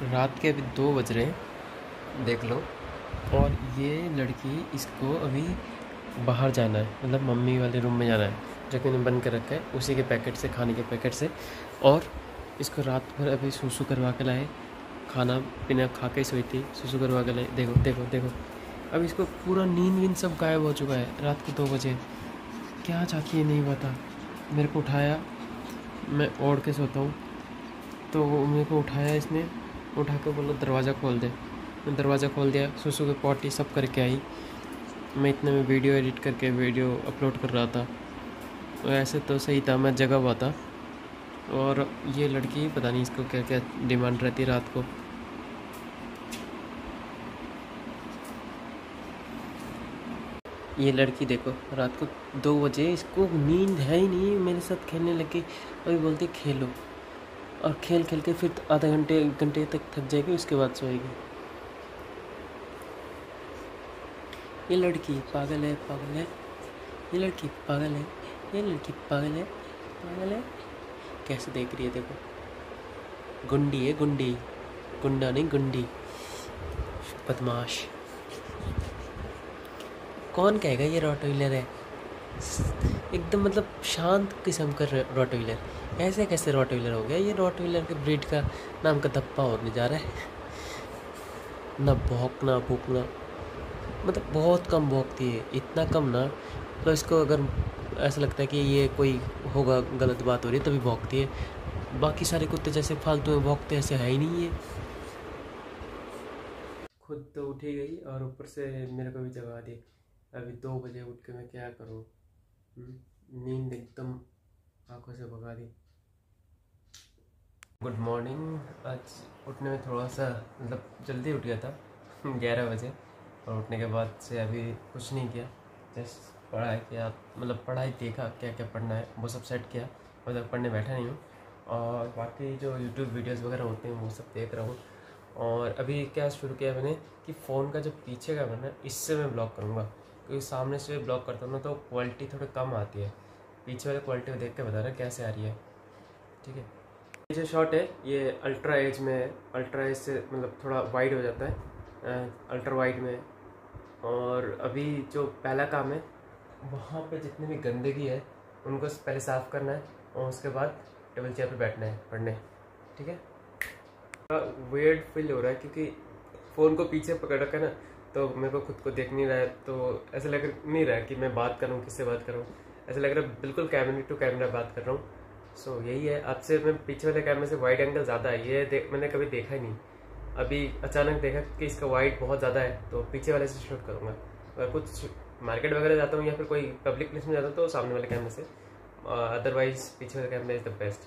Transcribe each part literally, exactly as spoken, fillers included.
रात के अभी दो बज रहे हैं, देख लो। और ये लड़की, इसको अभी बाहर जाना है, मतलब मम्मी वाले रूम में जाना है, जो कि मैंने बंद कर रखा है उसी के पैकेट से, खाने के पैकेट से। और इसको रात भर अभी सूसू करवा के लाए, खाना पीना खा के सोई थी, सूसू करवा के लाए। देखो देखो देखो, अब इसको पूरा नींद वींद सब गायब हो चुका है। रात के दो बजे क्या चाहती है नहीं पता। मेरे को उठाया, मैं ओढ़ के सोता हूँ, तो मेरे को उठाया इसने, उठा के बोला दरवाज़ा खोल दे। मैं दरवाज़ा खोल दिया, सुसु के पॉटी सब करके आई। मैं इतने में वीडियो एडिट करके वीडियो अपलोड कर रहा था। वैसे तो सही था, मैं जगह हुआ था। और ये लड़की पता नहीं इसको क्या क्या डिमांड रहती है रात को। ये लड़की देखो, रात को दो बजे इसको नींद है ही नहीं, मेरे साथ खेलने लगी। अभी बोलती खेलो, और खेल खेल के फिर आधा घंटे एक घंटे तक थक जाएगी, उसके बाद सोएगी। ये लड़की पागल है, पागल है, ये लड़की पागल है, ये लड़की पागल है, पागल है। कैसे देख रही है देखो, गुंडी है, गुंडी, गुंडा नहीं गुंडी, बदमाश। कौन कहेगा ये रॉटवीलर है? एकदम मतलब शांत किस्म का रॉटवीलर। ऐसे कैसे रॉटवीलर हो गया? ये रॉटवीलर के ब्रीड का नाम का धप्पा और नहीं जा रहा है। ना भौंकना भूकना, मतलब बहुत कम भौंकती है, इतना कम ना, तो इसको अगर ऐसा लगता है कि ये कोई होगा, गलत बात हो रही है, तभी भौंकती है। बाकी सारे कुत्ते जैसे फालतू में भौंकते ऐसे है ही नहीं है। खुद तो उठी गई और ऊपर से मेरे को भी जगा दी। अभी दो बजे उठ के मैं क्या करूँ? नींद एकदम आंखों से भगा दी। Good morning. आज उठने में थोड़ा सा मतलब जल्दी उठ गया था ग्यारह बजे, और उठने के बाद से अभी कुछ नहीं किया, जस्ट पढ़ाई किया, मतलब पढ़ाई देखा क्या क्या पढ़ना है वो सब सेट किया। मतलब पढ़ने बैठा नहीं हूँ, और बाकी जो यूट्यूब वीडियोस वगैरह होते हैं वो सब देख रहा हूँ। और अभी क्या शुरू किया मैंने कि फ़ोन का जो पीछे का बना, इससे मैं ब्लॉक करूँगा, क्योंकि सामने से ब्लॉक करता हूँ ना तो क्वालिटी थोड़ी कम आती है। पीछे वाले क्वालिटी को देख के बता रहा कैसे आ रही है, ठीक है। ये जो शॉट है ये अल्ट्रा एज में है, अल्ट्रा एज से मतलब थोड़ा वाइड हो जाता है, अल्ट्रा वाइड में। और अभी जो पहला काम है, वहाँ पे जितनी भी गंदगी है उनको पहले साफ़ करना है, और उसके बाद टेबल चेयर पे बैठना है पढ़ने, ठीक है। वियर्ड फील हो रहा है क्योंकि फ़ोन को पीछे पकड़ रखा है ना, तो मेरे को खुद को देख नहीं रहा है, तो ऐसा लग नहीं रहा है कि मैं बात करूँ, किससे बात करूँ। ऐसा लग रहा है बिल्कुल कैमरे टू कैमरा बात कर रहा हूँ। सो so, यही है। आपसे मैं पीछे वाले कैमरे से वाइड एंगल ज़्यादा है, ये देख मैंने कभी देखा ही नहीं। अभी अचानक देखा कि इसका वाइड बहुत ज़्यादा है, तो पीछे वाले से शूट करूँगा। अगर कुछ मार्केट वगैरह जाता हूँ या फिर कोई पब्लिक प्लेस में जाता हूँ तो सामने वाले कैमरे से, अदरवाइज पीछे वाले camera is the best.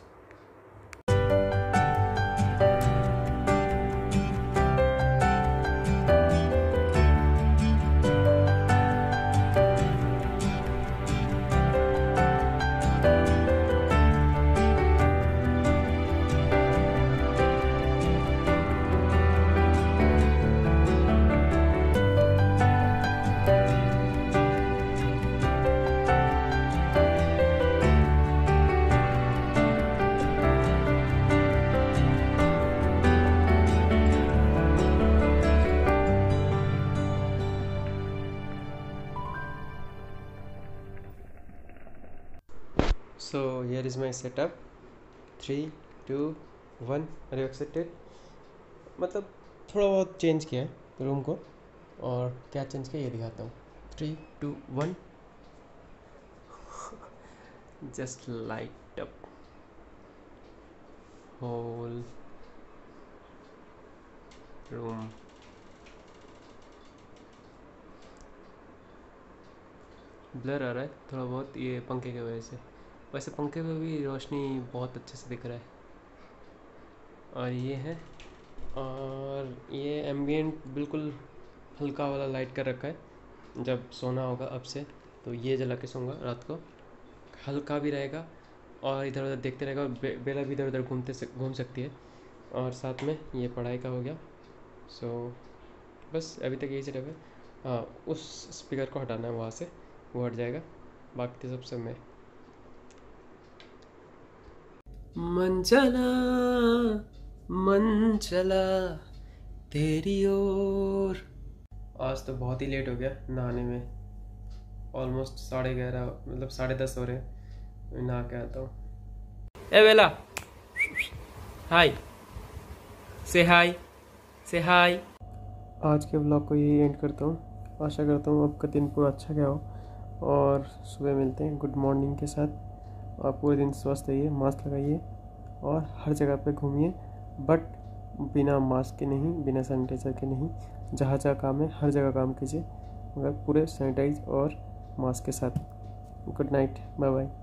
So here is my setup. Three two one, are you excited? मतलब थोड़ा बहुत चेंज किया है रूम को, और क्या चेंज किया ये दिखाता हूँ। Three two one, just light up whole room. Blur आ रहा है थोड़ा बहुत, ये पंखे की वजह से। वैसे पंखे में भी रोशनी बहुत अच्छे से दिख रहा है। और ये है, और ये एम्बियंट बिल्कुल हल्का वाला लाइट कर रखा है। जब सोना होगा अब से तो ये जला के सोऊंगा रात को, हल्का भी रहेगा और इधर उधर देखते रहेगा, बे, बेला भी इधर उधर घूमते से घूम सकती है। और साथ में ये पढ़ाई का हो गया। सो बस अभी तक यही सेटअप है। हाँ, उस स्पीकर को हटाना है वहाँ से, वो हट जाएगा, बाकी तो सब सब में। मन चला मन चला तेरी ओर। आज तो बहुत ही लेट हो गया नहाने में, ऑलमोस्ट साढ़े ग्यारह मतलब साढ़े दस हो रहे हैं। नहा के आता हूँ। ए बेला, हाय, से हाय, से हाय। आज के व्लॉग को यही एंड करता हूँ। आशा करता हूँ आपका दिन पूरा अच्छा गया हो और सुबह मिलते हैं गुड मॉर्निंग के साथ। आप पूरे दिन स्वस्थ रहिए, मास्क लगाइए और हर जगह पे घूमिए, बट बिना मास्क के नहीं, बिना सैनिटाइज़र के नहीं। जहाँ जहाँ काम है हर जगह काम कीजिए, मगर पूरे सैनिटाइज और मास्क के साथ। Good night, bye bye.